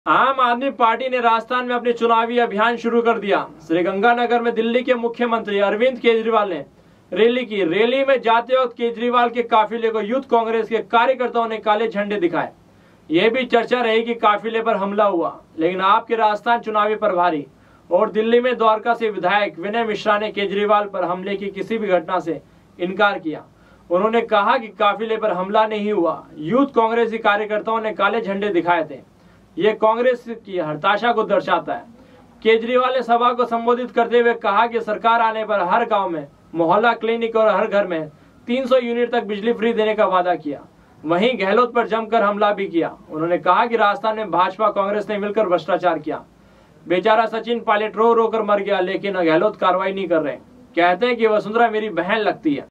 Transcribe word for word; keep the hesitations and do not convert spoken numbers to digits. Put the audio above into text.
आम आदमी पार्टी ने राजस्थान में अपने चुनावी अभियान शुरू कर दिया। श्रीगंगानगर में दिल्ली के मुख्यमंत्री अरविंद केजरीवाल ने रैली की। रैली में जाते वक्त केजरीवाल के काफिले को यूथ कांग्रेस के कार्यकर्ताओं ने काले झंडे दिखाए। यह भी चर्चा रही कि काफिले पर हमला हुआ, लेकिन आपके राजस्थान चुनावी प्रभारी और दिल्ली में द्वारका से विधायक विनय मिश्रा ने केजरीवाल पर हमले की किसी भी घटना से इनकार किया। उन्होंने कहा कि काफिले पर हमला नहीं हुआ, यूथ कांग्रेसी कार्यकर्ताओं ने काले झंडे दिखाए थे। ये कांग्रेस की हताशा को दर्शाता है। केजरीवाल ने सभा को संबोधित करते हुए कहा कि सरकार आने पर हर गांव में मोहल्ला क्लिनिक और हर घर में तीन सौ यूनिट तक बिजली फ्री देने का वादा किया। वहीं गहलोत पर जमकर हमला भी किया। उन्होंने कहा कि राजस्थान में भाजपा कांग्रेस ने मिलकर भ्रष्टाचार किया। बेचारा सचिन पायलट रो रो कर मर गया, लेकिन गहलोत कार्रवाई नहीं कर रहे। कहते हैं कि वसुंधरा मेरी बहन लगती है।